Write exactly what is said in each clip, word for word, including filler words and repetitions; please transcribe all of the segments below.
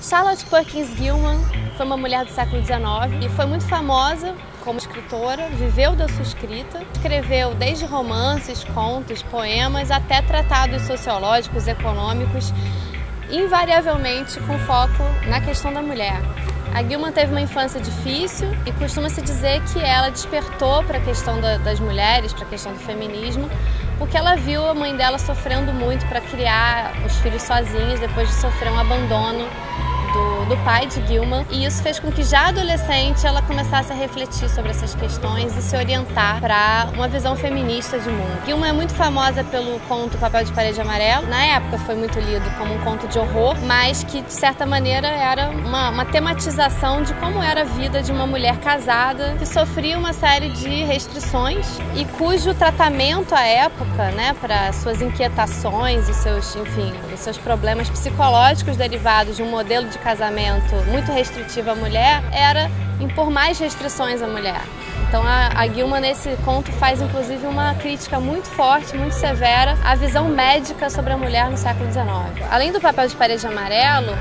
Charlotte Perkins Gilman foi uma mulher do século dezenove e foi muito famosa como escritora, viveu da sua escrita, escreveu desde romances, contos, poemas, até tratados sociológicos, econômicos, invariavelmente com foco na questão da mulher. A Gilman teve uma infância difícil e costuma-se dizer que ela despertou para a questão da, das mulheres, para a questão do feminismo, porque ela viu a mãe dela sofrendo muito para criar os filhos sozinhas depois de sofrer um abandono Do, do pai de Gilman, e isso fez com que já adolescente ela começasse a refletir sobre essas questões e se orientar para uma visão feminista de mundo. Gilman é muito famosa pelo conto Papel de Parede Amarelo. Na época foi muito lido como um conto de horror, mas que de certa maneira era uma, uma tematização de como era a vida de uma mulher casada que sofria uma série de restrições e cujo tratamento à época, né, para suas inquietações e seus, enfim, os seus problemas psicológicos derivados de um modelo de casamento muito restritivo à mulher, era impor mais restrições à mulher. Então a, a Gilman nesse conto faz inclusive uma crítica muito forte, muito severa à visão médica sobre a mulher no século dezenove. Além do Papel de Parede Amarelo,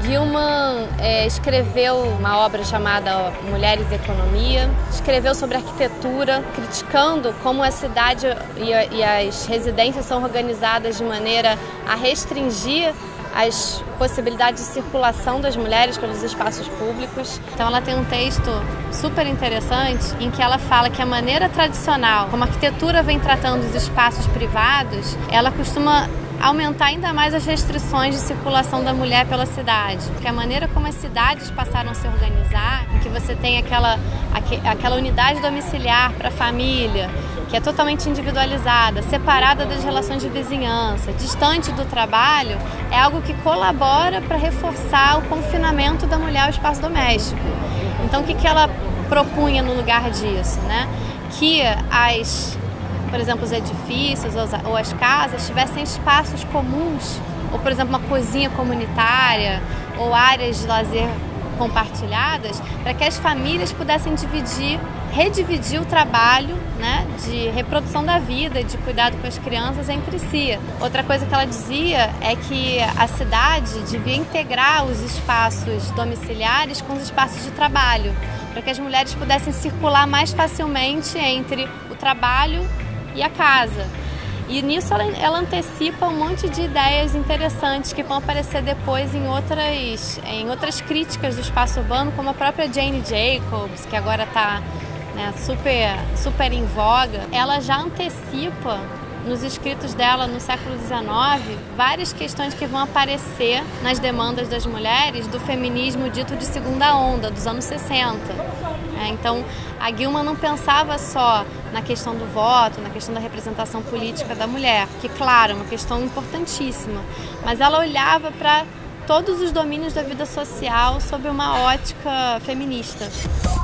Gilman é, escreveu uma obra chamada Mulheres e Economia, escreveu sobre arquitetura, criticando como a cidade e, a, e as residências são organizadas de maneira a restringir as possibilidades de circulação das mulheres pelos espaços públicos. Então ela tem um texto super interessante em que ela fala que a maneira tradicional como a arquitetura vem tratando os espaços privados, ela costuma aumentar ainda mais as restrições de circulação da mulher pela cidade. Porque a maneira como as cidades passaram a se organizar, em que você tem aquela, aquela unidade domiciliar para a família, que é totalmente individualizada, separada das relações de vizinhança, distante do trabalho, é algo que colabora para reforçar o confinamento da mulher ao espaço doméstico. Então o que, que ela propunha no lugar disso, né? Que as por exemplo, os edifícios ou as casas tivessem espaços comuns, ou por exemplo uma cozinha comunitária ou áreas de lazer compartilhadas, para que as famílias pudessem dividir, redividir o trabalho, né, de reprodução da vida, de cuidado com as crianças entre si. Outra coisa que ela dizia é que a cidade devia integrar os espaços domiciliares com os espaços de trabalho, para que as mulheres pudessem circular mais facilmente entre o trabalho e a casa. E nisso ela, ela antecipa um monte de ideias interessantes que vão aparecer depois em outras, em outras críticas do espaço urbano, como a própria Jane Jacobs, que agora está, né, super, super em voga. Ela já antecipa nos escritos dela no século dezenove várias questões que vão aparecer nas demandas das mulheres do feminismo dito de segunda onda, dos anos sessenta. É, então a Gilman não pensava só na questão do voto, na questão da representação política da mulher, que claro, é uma questão importantíssima, mas ela olhava para todos os domínios da vida social sob uma ótica feminista.